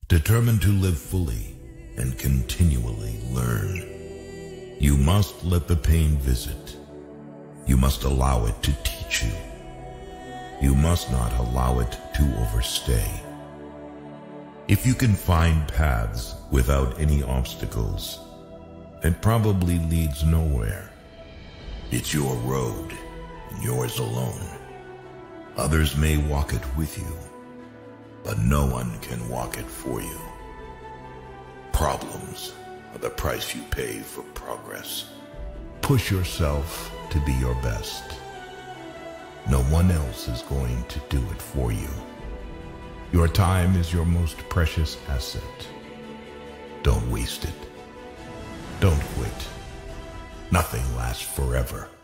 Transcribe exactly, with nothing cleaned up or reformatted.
Determined to live fully and continually learn. You must let the pain visit. You must allow it to teach you. You must not allow it to overstay. If you can find paths without any obstacles, it probably leads nowhere. It's your road, and yours alone. Others may walk it with you, but no one can walk it for you. Problems are the price you pay for progress. Push yourself to be your best. No one else is going to do it for you. Your time is your most precious asset. Don't waste it. Don't quit. Nothing lasts forever.